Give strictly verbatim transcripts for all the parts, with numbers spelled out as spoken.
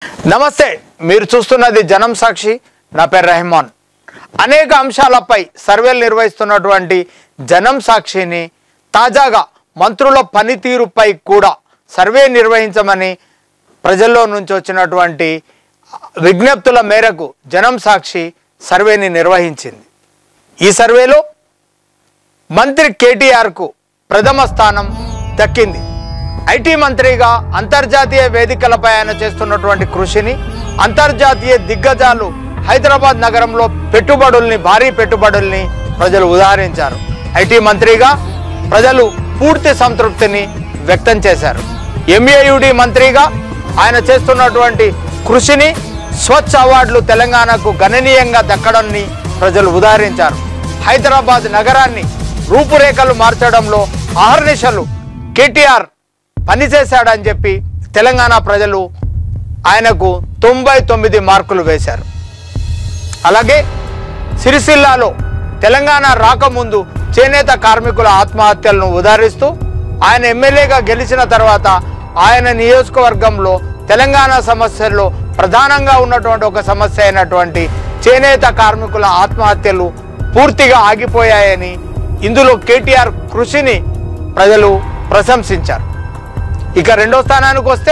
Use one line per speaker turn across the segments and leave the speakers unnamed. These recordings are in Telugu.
నమస్తే, మీరు చూస్తున్నది జనం సాక్షి. నా పేరు రెహమాన్. అనేక అంశాలపై సర్వేలు నిర్వహిస్తున్నటువంటి జనం సాక్షిని తాజాగా మంత్రుల పనితీరుపై కూడా సర్వే నిర్వహించమని ప్రజల్లో నుంచి వచ్చినటువంటి విజ్ఞప్తుల మేరకు జనం సాక్షి సర్వేని నిర్వహించింది. ఈ సర్వేలో మంత్రి కేటీఆర్కు ప్రథమ స్థానం దక్కింది. ఐటీ మంత్రిగా అంతర్జాతీయ వేదికలపై ఆయన చేస్తున్నటువంటి కృషిని, అంతర్జాతీయ దిగ్గజాలు హైదరాబాద్ నగరంలో పెట్టుబడుల్ని భారీ పెట్టుబడుల్ని ప్రజలు ఉదాహరించారు. ఐటీ మంత్రిగా ప్రజలు పూర్తి సంతృప్తిని వ్యక్తం చేశారు. ఎంఏయుడి మంత్రిగా ఆయన చేస్తున్నటువంటి కృషిని, స్వచ్ఛ అవార్డులు తెలంగాణకు గణనీయంగా దక్కడాన్ని ప్రజలు ఉదాహరించారు. హైదరాబాద్ నగరాన్ని రూపురేఖలు మార్చడంలో అహర్నిశలు కేటీఆర్ పనిచేశాడని చెప్పి తెలంగాణ ప్రజలు ఆయనకు తొంభై తొమ్మిది మార్కులు వేశారు. అలాగే సిరిసిల్లాలో తెలంగాణ రాకముందు చేనేత కార్మికుల ఆత్మహత్యలను ఉదాహరిస్తూ ఆయన ఎమ్మెల్యేగా గెలిచిన తర్వాత ఆయన నియోజకవర్గంలో తెలంగాణ సమస్యల్లో ప్రధానంగా ఉన్నటువంటి ఒక సమస్య అయినటువంటి చేనేత కార్మికుల ఆత్మహత్యలు పూర్తిగా ఆగిపోయాయని, ఇందులో కేటీఆర్ కృషిని ప్రజలు ప్రశంసించారు. ఇక రెండో స్థానానికి వస్తే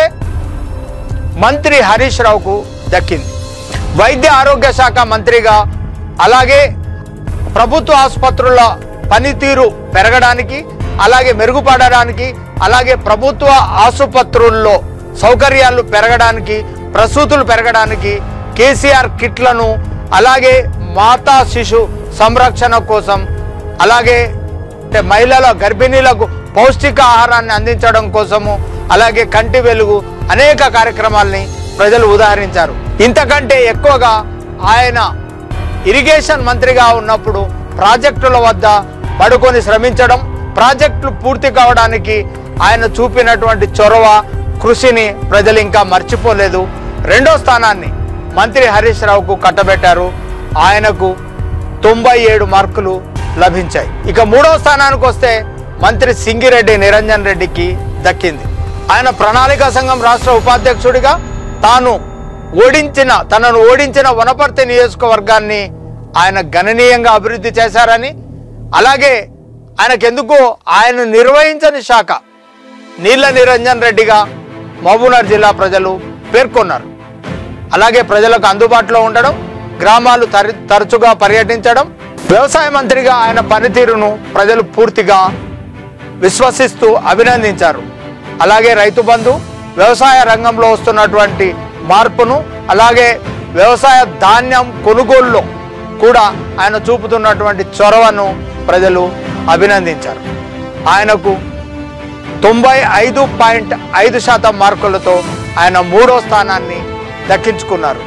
మంత్రి హరీష్ రావుకు దక్కింది. వైద్య ఆరోగ్య శాఖ మంత్రిగా, అలాగే ప్రభుత్వ ఆసుపత్రుల పనితీరు పెరగడానికి, అలాగే మెరుగుపడడానికి, అలాగే ప్రభుత్వ ఆసుపత్రుల్లో సౌకర్యాలు పెరగడానికి, ప్రసూతులు పెరగడానికి కేసీఆర్ కిట్లను, అలాగే మాతా శిశు సంరక్షణ కోసం, అలాగే మహిళల గర్భిణీలకు పౌష్టిక ఆహారాన్ని అందించడం కోసము, అలాగే కంటి వెలుగు అనేక కార్యక్రమాల్ని ప్రజలు ఉదాహరించారు. ఇంతకంటే ఎక్కువగా ఆయన ఇరిగేషన్ మంత్రిగా ఉన్నప్పుడు ప్రాజెక్టుల వద్ద పడుకొని శ్రమించడం, ప్రాజెక్టులు పూర్తి కావడానికి ఆయన చూపినటువంటి చొరవ, కృషిని ప్రజలు ఇంకా మర్చిపోలేదు. రెండో స్థానాన్ని మంత్రి హరీష్ రావుకు కట్టబెట్టారు. ఆయనకు తొంభై ఏడు మార్కులు లభించాయి. ఇక మూడో స్థానానికి వస్తే మంత్రి సింగిరెడ్డి నిరంజన్ రెడ్డికి దక్కింది. ఆయన ప్రణాళికా సంఘం రాష్ట్ర ఉపాధ్యక్షుడిగా తాను ఓడించిన తనను ఓడించిన వనపర్తి నియోజకవర్గాన్ని ఆయన గణనీయంగా అభివృద్ధి చేశారని, అలాగే ఆయనకెందుకు ఆయన నిర్వహించని శాఖ నీళ్ల నిరంజన్ రెడ్డిగా మహబూబ్నగర్ జిల్లా ప్రజలు పేర్కొన్నారు. అలాగే ప్రజలకు అందుబాటులో ఉండడం, గ్రామాలు తర తరచుగా పర్యటించడం, వ్యవసాయ మంత్రిగా ఆయన పనితీరును ప్రజలు పూర్తిగా విశ్వసిస్తూ అభినందించారు. అలాగే రైతు బంధు, వ్యవసాయ రంగంలో వస్తున్నటువంటి మార్పును, అలాగే వ్యవసాయ ధాన్యం కొనుగోలులో కూడా ఆయన చూపుతున్నటువంటి చొరవను ప్రజలు అభినందించారు. ఆయనకు తొంభై ఐదు పాయింట్ ఐదు శాతం మార్కులతో ఆయన మూడో స్థానాన్ని దక్కించుకున్నారు.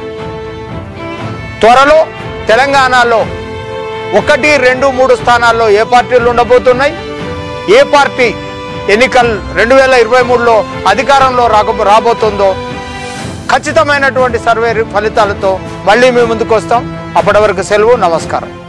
త్వరలో తెలంగాణలో ఒకటి రెండు మూడు స్థానాల్లో ఏ పార్టీలు ఉండబోతున్నాయి, ఏ పార్టీ ఎన్నికలు రెండు వేల ఇరవై మూడులో అధికారంలో రాక రాబోతుందో ఖచ్చితమైనటువంటి సర్వే ఫలితాలతో మళ్ళీ మీ ముందుకు వస్తాం. అప్పటి వరకు సెలవు. నమస్కారం.